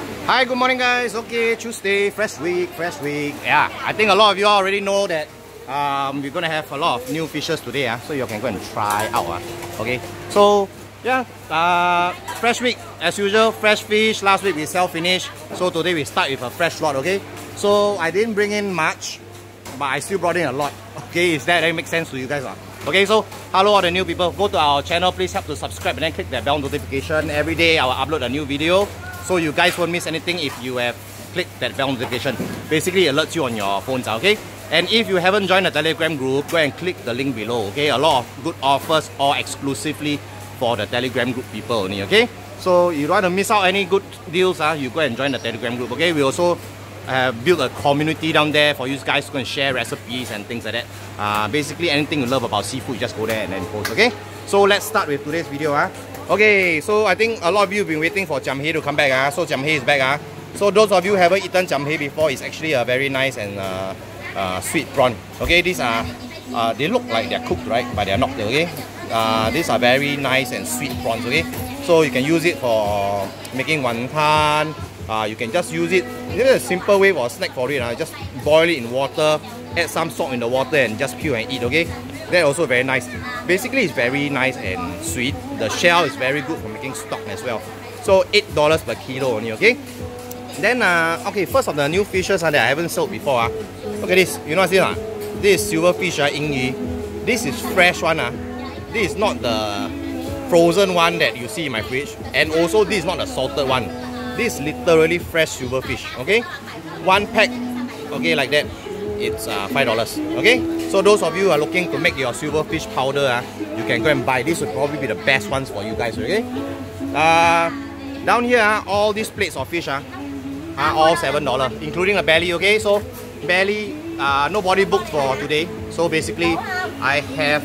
Hi, good morning guys. Okay, Tuesday, fresh week. Yeah, I think a lot of you already know that we're gonna have a lot of new fishes today, so you can go and try out. Okay, so yeah, fresh week as usual, fresh fish. Last week we sell finish, so today we start with a fresh lot. Okay, so I didn't bring in much, but I still brought in a lot. Okay, is that make sense to you guys? Okay, so hello all the new people, go to our channel, please help to subscribe and then click that bell notification. Every day I will upload a new video, so you guys won't miss anything if you have clicked that bell notification. Basically it alerts you on your phones, okay? And if you haven't joined the Telegram group, go and click the link below, okay? A lot of good offers, all exclusively for the Telegram group people only, okay? So you don't want to miss out any good deals, you go and join the Telegram group, okay? We also build a community down there for you guys to go and share recipes and things like that. Basically anything you love about seafood, just go there and then post, okay? So let's start with today's video. Okay, so I think a lot of you have been waiting for jam hei to come back. So jam hei is back. So those of you who haven't eaten jam hei before, it's actually a very nice and sweet prawn. Okay, these are they look like they're cooked, right? But they're not. Okay, these are very nice and sweet prawns. Okay, so you can use it for making wonton. You can just use it. There's a simple way for a snack for it. Just boil it in water, add some salt in the water, and just peel and eat. Okay, that's also very nice. Basically, it's very nice and sweet. The shell is very good for making stock as well. So $8 per kilo only. Okay. Then okay, first of the new fishes that I haven't sold before. Look at this. You know what's this? This is silverfish, yin. This is fresh one. This is not the frozen one that you see in my fridge, and also this is not the salted one. This is literally fresh silverfish. Okay, one pack. Okay, like that. It's $5. Okay, so those of you who are looking to make your silverfish powder, you can go and buy. This would probably be the best ones for you guys. Okay. Down here, all these plates of fish are all $7, including the belly. Okay, so belly, nobody booked for today. So basically, I have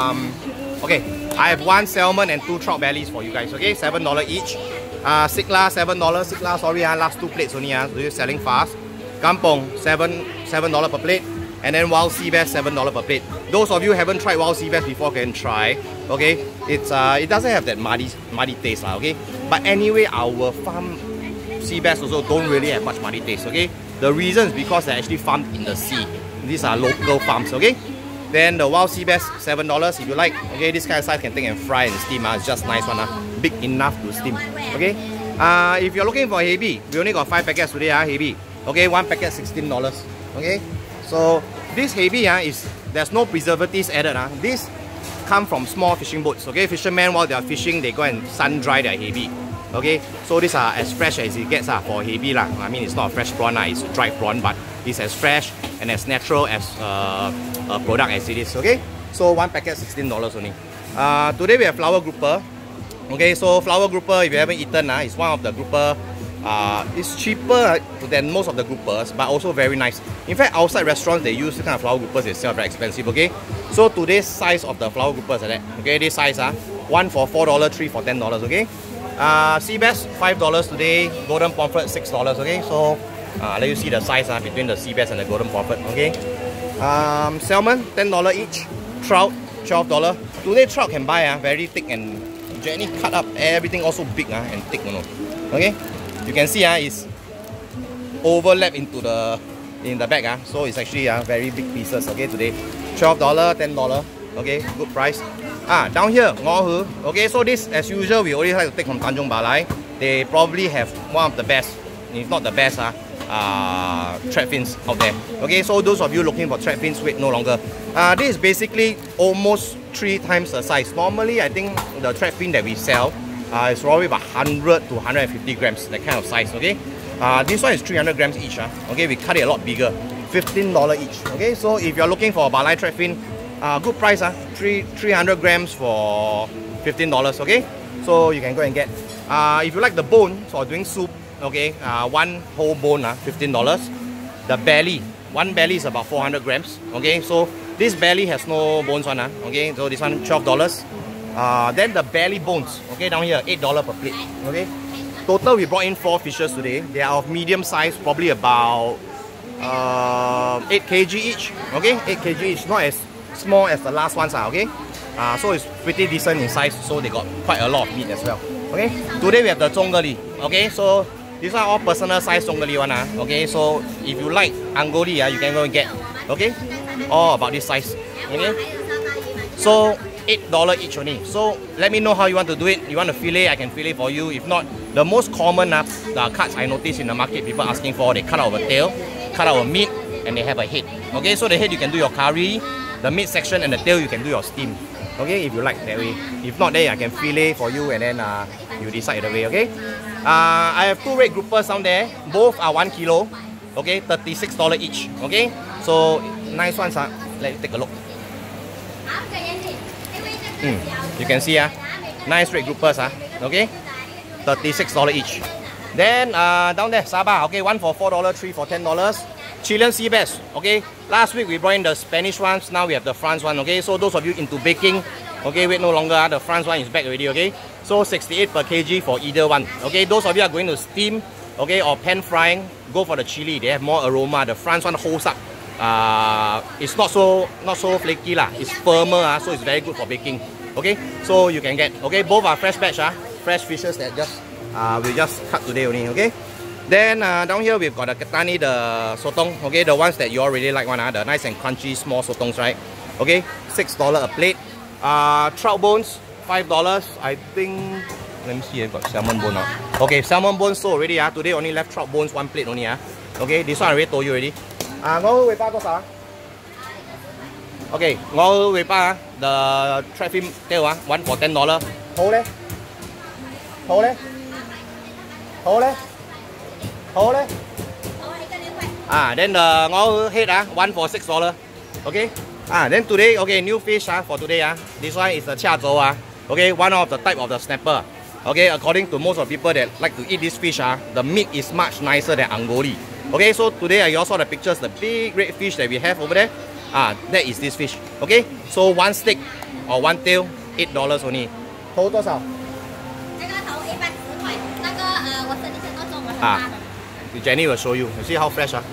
okay, I have one salmon and two trout bellies for you guys. Okay, $7 each. Sikla $7. Sikla, sorry, last two plates only. So you're selling fast. Kampong $7 per plate, and then wild sea bass $7 per plate. Those of you who haven't tried wild sea bass before can try. Okay, it's it doesn't have that muddy taste, okay. But anyway, our farm sea bass also don't really have much muddy taste. Okay, the reason is because they're actually farmed in the sea. These are local farms. Okay. Then the wild sea bass $7 if you like. Okay, this kind of size can take and fry and steam. It's just nice one. Big enough to steam. Okay. If you're looking for heavy, we only got 5 packets today. Heavy. Okay, one packet $16. Okay, so this heavy is there's no preservatives added. This come from small fishing boats. Okay, fishermen while they are fishing, they go and sun dry their heavy. Okay, so these are as fresh as it gets for heavy. I mean, it's not a fresh prawn, it's a dry prawn, but it's as fresh and as natural as a product as it is. Okay, so one packet $16 only. Today we have flower grouper. Okay, so flower grouper, if you haven't eaten, it's one of the grouper. It's cheaper than most of the groupers, but also very nice. In fact, outside restaurants they use this kind of flower groupers itself, very expensive. Okay, so today's size of the flower groupers like that. Okay, this size one for $4, three for $10. Okay, sea bass $5 today, golden pomfret $6. Okay, so let you see the size between the sea bass and the golden pomfret. Okay, salmon $10 each, trout $12. Today trout can buy very thick and Jenny cut up everything also big and thick. Okay. You can see it's overlap into in the back. So it's actually very big pieces. Okay, today $12, $10. Okay, good price. Down here, ngohu. Okay, so this as usual we always like to take from Tanjung Balai. They probably have one of the best, if not the best, trap fins out there. Okay, so those of you looking for trap fins, wait no longer. This is basically almost 3 times the size. Normally, I think the trap fin that we sell it's probably about 100 to 150 grams, that kind of size. Okay, this one is 300 grams each. Okay, we cut it a lot bigger, $15 each. Okay, so if you're looking for a Balai trap fin, good price. 300 grams for $15. Okay, so you can go and get. If you like the bone for doing soup, okay, one whole bone, $15. The belly, one belly is about 400 grams. Okay, so this belly has no bones on. Okay, so this one $12. Then the belly bones, okay, down here, $8 per plate. Okay, total we brought in 4 fishes today. They are of medium size, probably about 8 kg each. Okay, 8 kg each, not as small as the last ones. Okay, so it's pretty decent in size. So they got quite a lot of meat as well. Okay, today we have the zhonggali. Okay, so These are all personal size songoli one. Okay, so if you like angoli, you can go and get. Okay, all about this size. Okay, so $8 each only. So let me know how you want to do it. You want to fillet, I can fillet for you. If not, the most common the cuts I notice in the market, people asking for, they cut out a tail, cut out a meat, and they have a head. Okay, so the head you can do your curry, the meat section and the tail you can do your steam. Okay, if you like that way. If not, then I can fillet for you and then you decide the way. Okay, I have 2 red groupers down there. Both are 1 kilo. Okay, $36 each. Okay, so nice ones. Let's take a look. You can see nice red groupers. Okay, $36 each. Then down there, Sabah. Okay, 1 for $4, 3 for $10. Chilean sea bass. Okay, last week we brought in the Spanish ones. Now we have the France one. Okay, so those of you into baking, okay, wait no longer. The France one is back already. Okay, so 68 per kg for either one. Okay, those of you are going to steam, okay, or pan frying, go for the chili. They have more aroma. The France one holds up. It's not so flaky lah. It's firmer, so it's very good for baking. Okay, so you can get. Okay, both are fresh batch. Fresh fishes that just we just cut today only. Okay. Then down here we've got the Ketani, the sotong, okay, the ones that you all really like one, the nice and crunchy small sotongs, right? Okay, $6 a plate. Trout bones, $5. I think, let me see, I've got salmon bone now. Okay, salmon bones sold already. Today only left trout bones, 1 plate only. Okay, this one I already told you already. Okay, the trout fin tail, 1 for $10. Hold it. Hold it. Hold it. Hold it. Then the ngao head 1 for $6. Okay. Then today, okay, new fish for today. This one is the chia zhou. Okay, one of the type of the snapper. Okay, according to most of people that like to eat this fish, the meat is much nicer than angoli. Okay, so today you all saw the pictures, the big red fish that we have over there. That is this fish. Okay, so 1 steak or 1 tail, $8 only. 头多少？ 那个头110块，那个我省你10多种，我很大的。 Jenny will show you. You see how fresh 2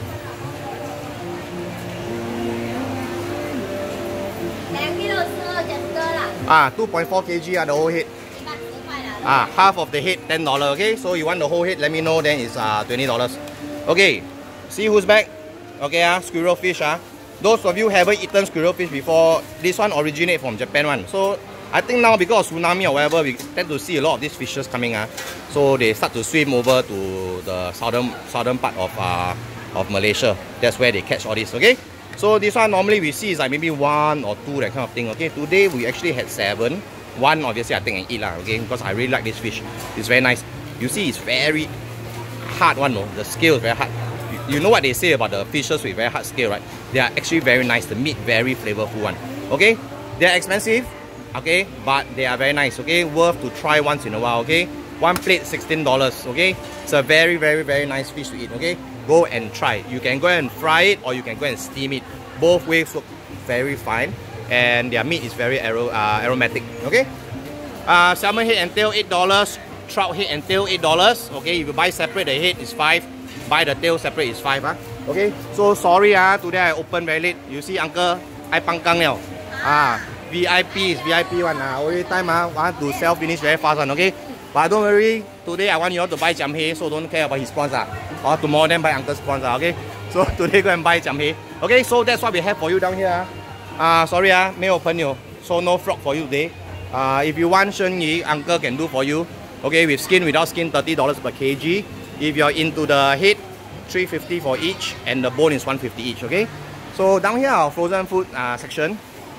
kilo 是整个啦。 2.4 kg the whole head. 110块啦。 Half of the head $10. Okay, so you want the whole head? Let me know. Then it's $20. Okay, see who's back? Okay, squirrel fish. Those of you haven't eaten squirrel fish before, this one originates from Japan one. So I think now because of tsunami or whatever, we tend to see a lot of these fishes coming. So they start to swim over to the southern part of Malaysia. That's where they catch all this. Okay. So this one normally we see is like maybe 1 or 2, that kind of thing. Okay. Today we actually had 7. 1 obviously I think I eat lah. Okay, because I really like this fish. It's very nice. You see, it's very hard one. No, the scale is very hard. You know what they say about the fishes with very hard scale, right? They are actually very nice. The meat very flavorful one. Okay. They are expensive. Okay, but they are very nice. Okay, worth to try once in a while. Okay, 1 plate $16. Okay, it's a very, very, very nice fish to eat. Okay, go and try. You can go and fry it or you can go and steam it. Both ways look very fine, and their meat is very aromatic. Okay, salmon head and tail $8. Trout head and tail $8. Okay, if you buy separate, the head is $5. Buy the tail separate is $5. Okay, so sorry today I open very late. You see, uncle, I pangkang now. VIP is VIP one. Every time want to sell finish very fast one. Okay, but don't worry. Today I want you all to buy jam hei, so don't care about his sponsor. Or tomorrow then buy uncle's sponsor. Okay, so today go and buy jam hei. Okay, so that's what we have for you down here. Sorry 没有朋友, so no frog for you today. If you want shen yi, uncle can do for you. Okay, with skin, without skin, $30 per kg. If you're into the head, $3.50 for each, and the bone is $1.50 each. Okay, so down here our frozen food section.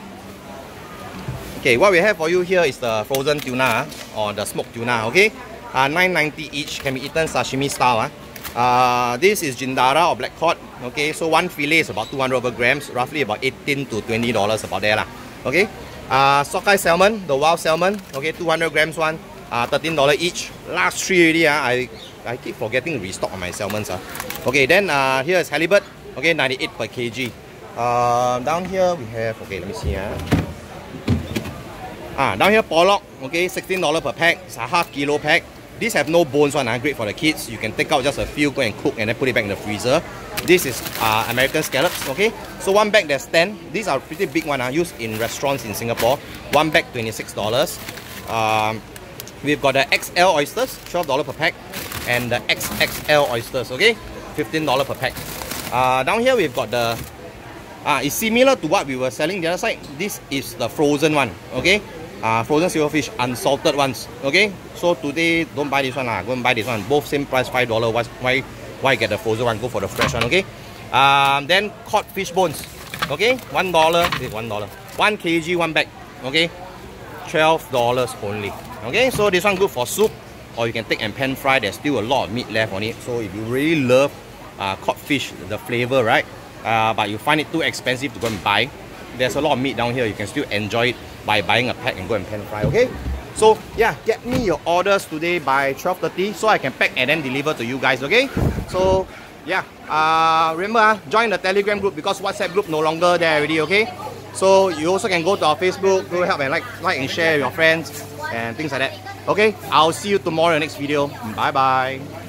Okay, what we have for you here is the frozen tuna or the smoked tuna. Okay, $9.90 each, can be eaten sashimi style. This is jindara or black cod. Okay, so 1 fillet is about 200 over grams, roughly about $18 to $20 about there lah. Okay, sockeye salmon, the wild salmon. Okay, 200 grams one, $13 each. Last 3 already. I keep forgetting to restock on my salmons. Okay, then here is halibut. Okay, 98 per kg. Down here we have, okay, let me see. Down here pollock, okay, $16 per pack. It's a half kilo pack. These have no bones one, great for the kids. You can take out just a few, go and cook and then put it back in the freezer. This is American scallops, okay. So 1 bag there's 10. These are pretty big one, used in restaurants in Singapore. 1 bag $26. We've got the XL oysters, $12 per pack. and the XXL oysters, okay? $15 per pack. Down here we've got the, it's similar to what we were selling the other side. This is the frozen one, okay? Frozen silverfish, unsalted ones, okay? So today, don't buy this one, go and buy this one. Both same price, $5. Why get the frozen one? Go for the fresh one, okay? Then cod fish bones, okay? $1, $1. 1 kg, one bag, okay? $12 only, okay? So this one good for soup, or you can take and pan fry. There's still a lot of meat left on it. So if you really love cod fish, the flavor, right? But you find it too expensive to go and buy, there's a lot of meat down here. You can still enjoy it by buying a pack and go and pan fry, okay? So yeah, get me your orders today by 12:30 so I can pack and then deliver to you guys, okay? So yeah, remember, join the Telegram group because WhatsApp group no longer there already, okay? So you also can go to our Facebook, go help and like and share with your friends and things like that. Okay, I'll see you tomorrow in the next video. Bye bye.